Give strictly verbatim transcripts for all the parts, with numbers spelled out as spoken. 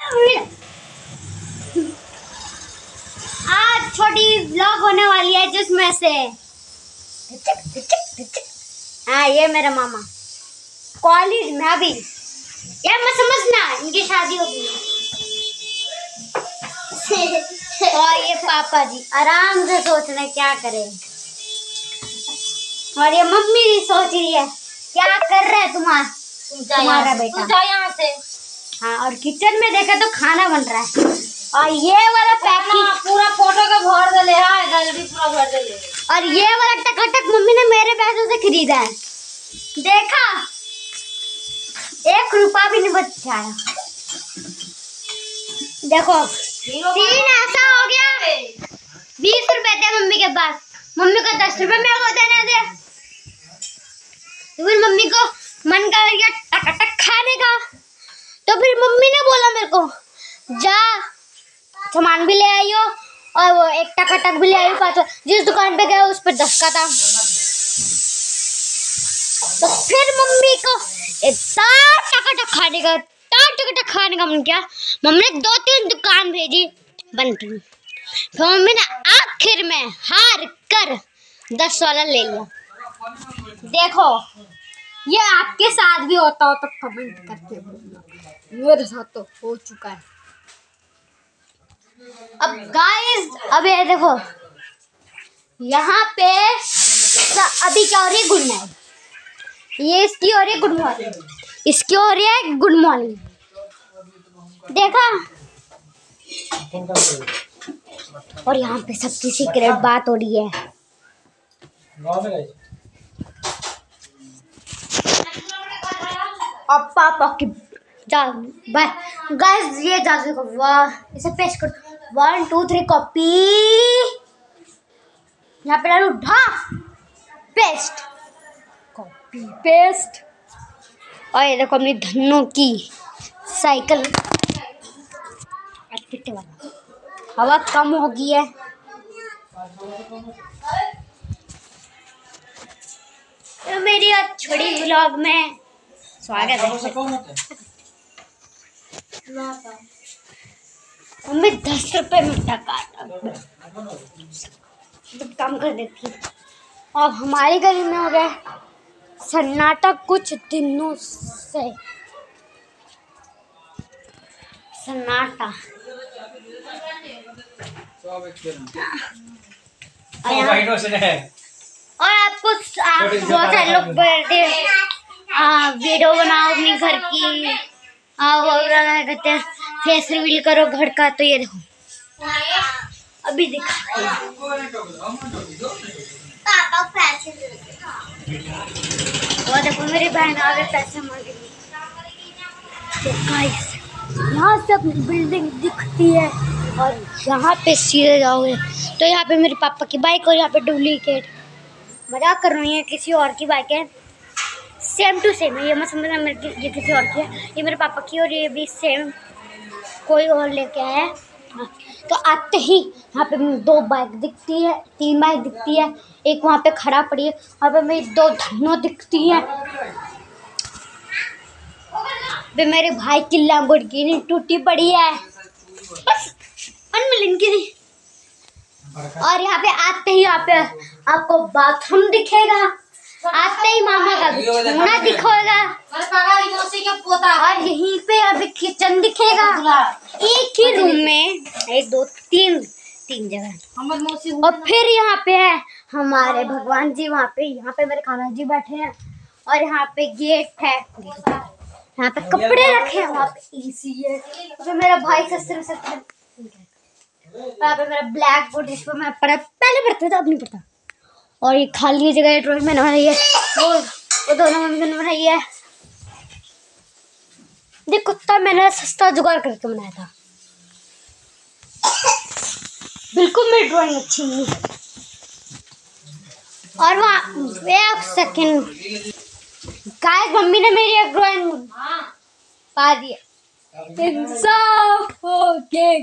आज छोटी व्लॉग होने वाली है जिसमें से हाँ ये मेरा मामा कॉलेज में अभी यार मैं समझना इनकी शादी होगी और ये पापा जी आराम से सोच रहे क्या करें और ये मम्मी भी सोच रही है क्या कर रहा है तुम्हारा तुम्हारा बेटा जा यहाँ से। हाँ और किचन में देखा तो खाना बन रहा है और ये वाला पैकिंग पूरा फोटो का भर दे ले है गलती पूरा भर दे ले और ये वाला टकाटक मम्मी ने मेरे पैसों से खरीदा है देखा एक रुपया भी नहीं बचा देखो सीन ऐसा हो गया बीस रुपए थे मम्मी के पास मम्मी को दस रुपए मेरे को देने दे तो फिर मम्मी को मन कर गया टकाटक खाने का तो फिर मम्मी ने बोला मेरे को जा सामान भी ले आइयो और वो एक टकाटक भी ले आइयो पाँच जिस दुकान पे गया उस पर दस का था तो फिर मम्मी को इतना टकाटक खाने का इतना टकाटक खाने का मन किया मम्मी ने दो तीन दुकान भेजी बंद की फिर मम्मी ने आखिर में हार कर दस वाला ले लिया। देखो ये आपके साथ भी होता हो तो कमेंट करके बोलना मेरे साथ तो हो चुका है। अब गाइस अब ये देखो यहाँ पे अभी क्या हो रही है गुड नाइट ये इसकी हो रही है गुड मॉर्निंग इसकी हो रही है गुड मॉर्निंग देखा और यहाँ पे सबकी सीक्रेट बात हो रही है। अब पापा की जा बाय गाइस ये जा देखो वाह इसे पेस्ट कर वन टू थ्री कॉपी यहाँ पे डालू ढा पेस्ट कॉपी पेस्ट और ये देखो अपनी धन्नो की साइकिल वाला हवा कम हो गई है तो मेरी आज छोटी व्लॉग में स्वागत है। मम्मी दस रुपए में टका कम कर देती है और हमारी गली में हो गया सन्नाटा कुछ दिनों से सन्नाटा और आपको आप बहुत सारे लोग बोलते वीडियो बनाओ अपने घर की वो कहते हैं फेस रिवील करो घर का तो ये देखो अभी दिखा वो देखो मेरी बहन आ गई पैसे मांगे तो गाइस यहाँ से अपनी बिल्डिंग दिखती है और यहाँ पे सीधे जाओगे तो यहाँ पे मेरे पापा की बाइक और यहाँ पे डुप्लीकेट मजाक कर रही है किसी और की बाइक है सेम टू सेम है ये मत समझना मेरे ये किसी और की है ये मेरे पापा की और ये भी सेम कोई और लेके आया है। तो आते ही यहाँ पे दो बाइक दिखती है तीन बाइक दिखती है एक वहाँ पे खड़ा पड़ी है वहाँ पे मेरी दो धन्नो दिखती है वे मेरे भाई की लैम्बोर्गिनी टूटी पड़ी है बस अनमिलन की नहीं और यहाँ पे आते ही यहाँ पे आपको बाथरूम दिखेगा आते ही मामा का छूना दिखेगा और यहीं पे यहाँ पे किचन दिखेगा एक ही रूम में एक दो तीन तीन जगह और फिर यहाँ पे है हमारे भगवान जी वहाँ पे यहाँ पे मेरे खाना जी बैठे हैं और यहाँ पे गेट है यहाँ पे कपड़े रखे हैं वहाँ पे एसी है तो मेरा भाई सस्ते सस्ते यहाँ पे मेरा ब्लैक बोर्ड जिसको मैं पढ़ा पहले पढ़ता था अब नहीं पढ़ता और ये खाली जगह ड्राइंग मैंने बनाई है वो वो दोनों मम्मी ने बनाई है ये कुत्ता मैंने सस्ता जुगाड़ करके बनाया था बिल्कुल मेरी ड्राइंग अच्छी नहीं और वहाँ एक सेकेंड गाइस मम्मी ने मेरी एक ड्राइंग पा दिया इंसाफ हो गया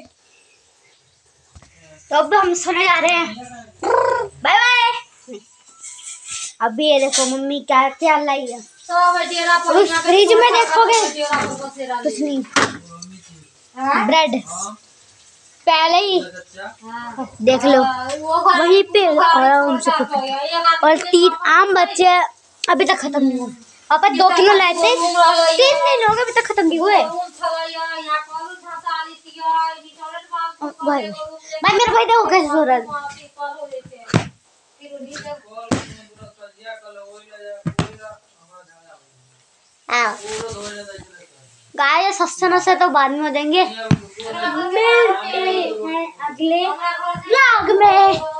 तो अब हम सोने जा रहे हैं बाय बाय। अभी ये देखो मम्मी क्या क्या लाई है उस फ्रिज में देखोगे कुछ नहीं ब्रेड पहले ही देख लो वहीं पे आराम से खत्म। और तीन आम बच्चे अभी तक खत्म नहीं हुए। पापा दो किलो लाए थे, तीन दिन हो गए अभी तक खत्म नहीं हुए। भाई भाई मेरे भाई देखो कैसे सो रहा है। गाय सस्ते से तो बाद में हो जाएंगे। मिलते हैं अगले व्लॉग में।